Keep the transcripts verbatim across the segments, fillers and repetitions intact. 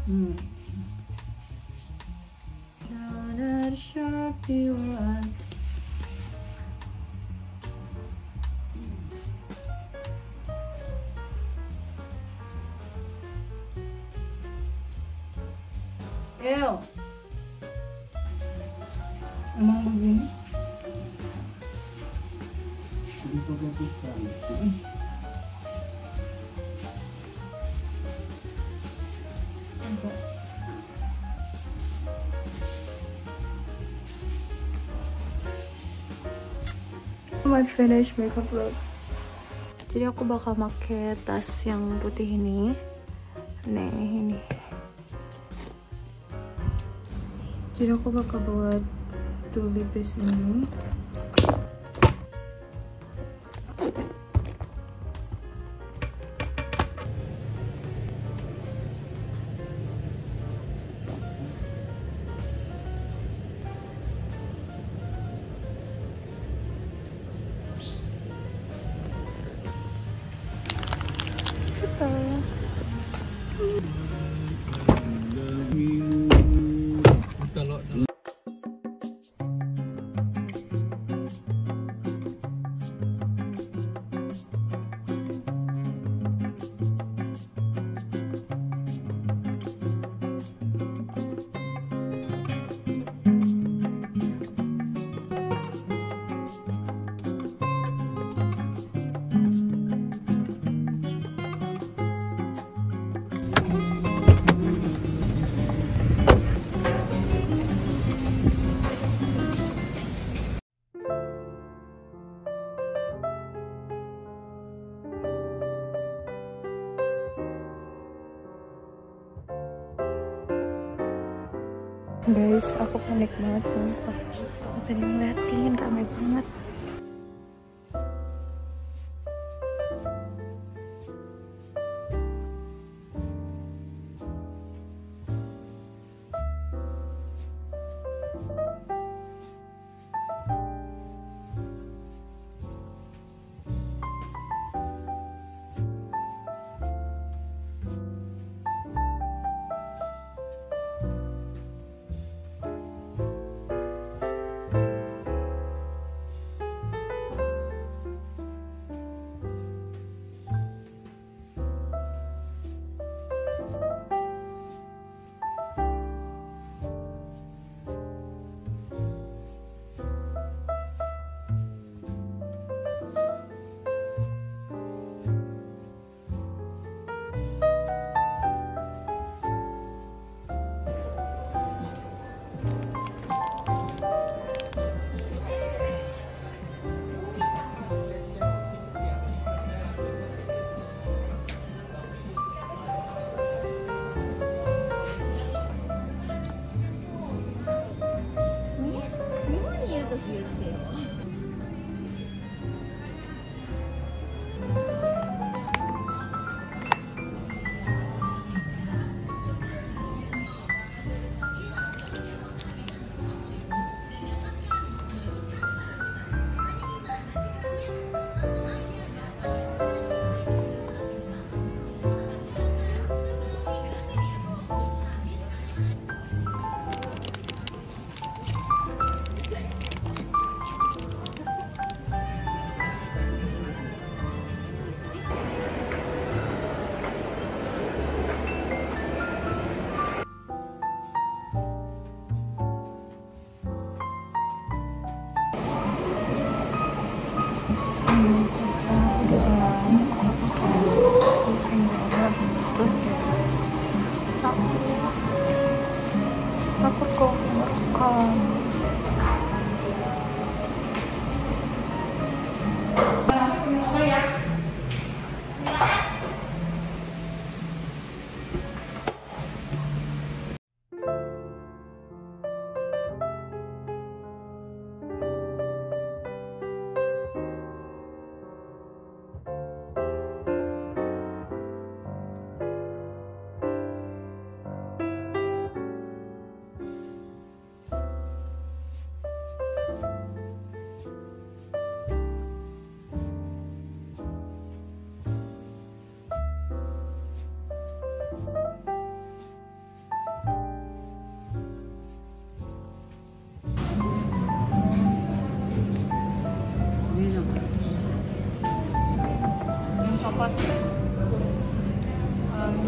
Hmm. Shudder Sharpie what? El, emang begini? Ini pakai pisang. Enggak. My finished makeup look. Jadi aku bakal pakai tas yang putih ini. Nih ini. Jadi aku bakal buat tulipis ini. Guys, aku panik banget sumpah. Aku tadi ngeliatin rame banget.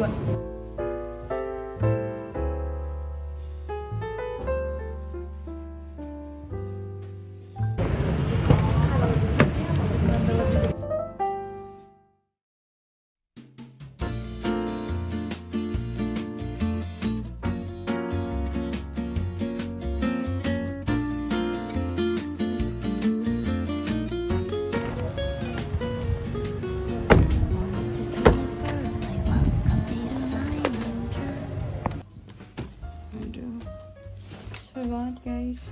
dua. Banget guys.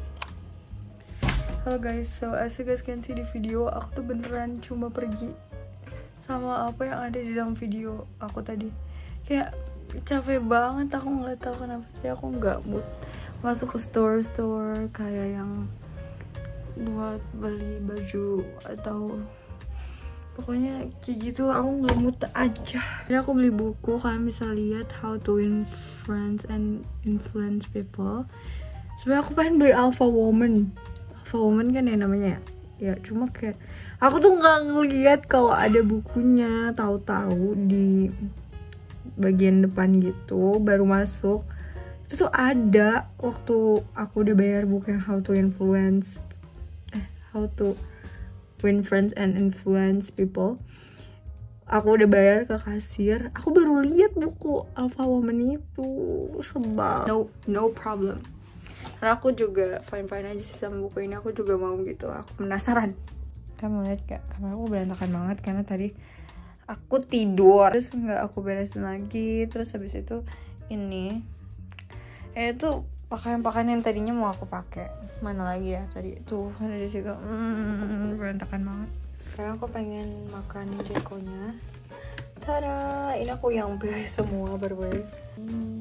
Halo guys, so as you guys can see di video, aku tuh beneran cuma pergi sama apa yang ada di dalam video aku tadi. Kayak capek banget, aku nggak tahu kenapa sih aku nggak mood masuk ke store-store kayak yang buat beli baju atau pokoknya kayak gitu. Aku nggak mood aja. Jadi aku beli buku, kalian bisa lihat How to Win Friends and Influence People. Sebenarnya aku pengen beli Alpha Woman. Alpha Woman kan ya namanya ya. Ya cuma kayak aku tuh nggak ngeliat kalau ada bukunya, tahu-tahu di bagian depan gitu baru masuk. Itu tuh ada waktu aku udah bayar buku yang How to Influence eh How to Win Friends and Influence People. Aku udah bayar ke kasir, aku baru lihat buku Alpha Woman itu. Sebab no no problem. Karena aku juga fine-fine aja sih sama buku ini, aku juga mau gitu, aku penasaran. Kamu lihat gak, kamar aku berantakan banget karena tadi aku tidur, terus nggak aku beresin lagi, terus habis itu ini, eh itu pakaian-pakaian yang tadinya mau aku pakai, mana lagi ya tadi tuh ada di situ, hmm, berantakan banget. Sekarang aku pengen makan jekonya. Tada, ini aku yang beli semua berbagai. Hmm.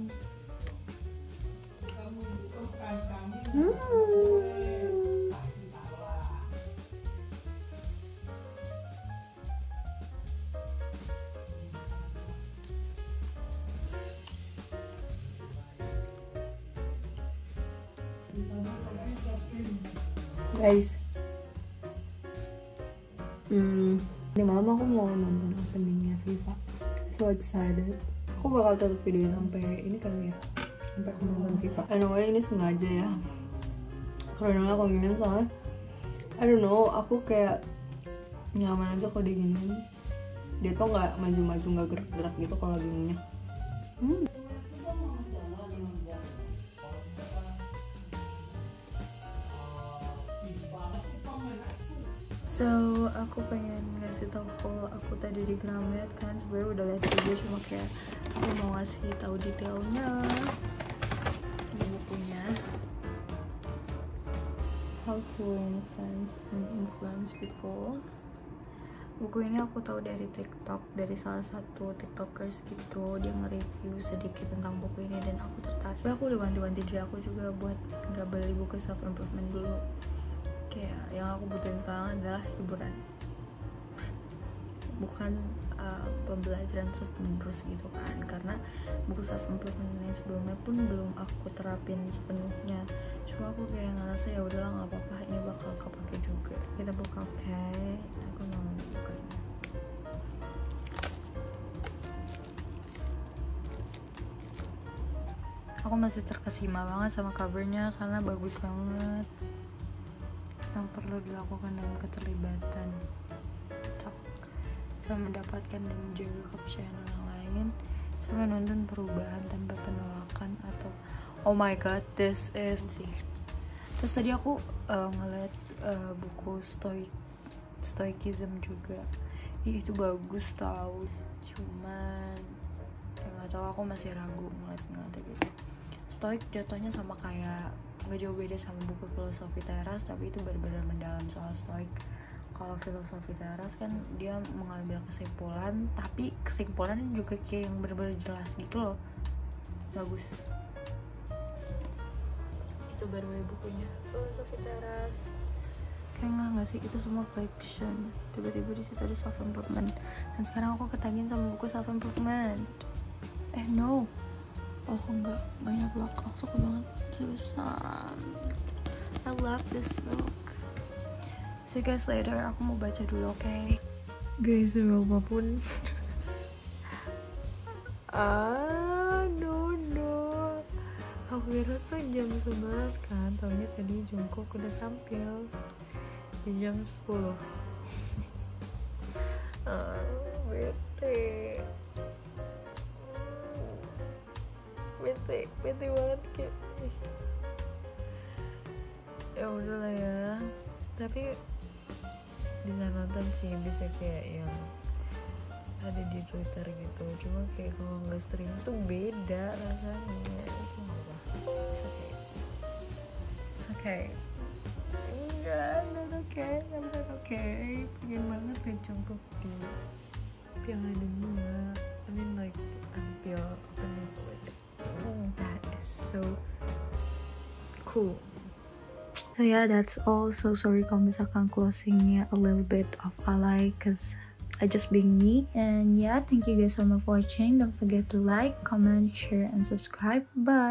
Hmm. Guys, hmm, di malam aku mau nonton openingnya FIFA. So excited. Aku bakal tetap videoin sampai ini kali ya, sampai aku nonton FIFA. Anyway, ini sengaja ya. Karena aku giniin soalnya I don't know, aku kayak nyaman aja kalau diginiin. Dia tuh nggak maju-maju, nggak gerak-gerak gitu kalau gininya. Hmm. So aku pengen ngasih tau kalau aku tadi di Gramet kan sebenarnya udah lihat video, cuma kayak aku mau ngasih tahu detailnya. Ini bukunya How to Win Friends and Influence People. Buku ini aku tahu dari TikTok, dari salah satu tiktokers gitu. Dia nge-review sedikit tentang buku ini dan aku tertarik. Tapi aku udah bantu-bantu diri aku juga buat nggak beli buku self improvement dulu. Kayak yang aku butuhin sekarang adalah hiburan, bukan uh, pembelajaran terus menerus gitu kan. Karena buku self improvement yang sebelumnya pun belum aku terapin sepenuhnya. Cuma aku kayak ngerasa ya udahlah nggak apa-apa, ini bakal kepake juga. Kita buka, oke? Okay. Aku mau buka ini. Aku masih terkesima banget sama covernya karena bagus banget. Yang perlu dilakukan dalam keterlibatan sama mendapatkan dan menjaga kepercayaan orang lain, sama nonton perubahan tanpa penolakan atau oh my god this is sih. Terus tadi aku uh, ngeliat uh, buku stoik stoikism juga. Ih, itu bagus tau, cuman ya nggak tahu, aku masih ragu ngeliat-ngeliat gitu. Stoik jatuhnya sama kayak nggak jauh beda sama buku filosofi teras, tapi itu benar-benar mendalam soal stoik. Kalau filosofi teras kan dia mengambil kesimpulan, tapi kesimpulan juga kayak yang benar-benar jelas gitu loh, bagus. Itu baru bukunya filosofi teras. Kayak nggak nggak sih, itu semua fiction. Tiba-tiba di situ ada self improvement, dan sekarang aku ketagihan sama buku self improvement. Eh no, oh enggak, banyak blog. Aku suka banget susah. I love this book. See you guys later. Aku mau baca dulu, oke? Okay? Guys, apapun ah no no aku kira tuh jam sebelas kan, taunya tadi Jungkook udah tampil di jam sepuluh. ah bete bete bete banget kayak ya udahlah ya, tapi bisa nonton sih, bisa kayak yang ada di Twitter gitu, cuma kayak kalau nggak stream tuh beda rasanya. Itu nggak apa, it's okay, it's okay, enggak, not okay, I'm not okay. Pengen banget deh Jungkook di Piala Dunia, I mean like tampil opening with it. Oh, that is so cool. So yeah, that's all. So sorry kalau misalkan closingnya a little bit of alay, cause I just being me. And yeah, thank you guys so much for watching. Don't forget to like, comment, share, and subscribe. Bye.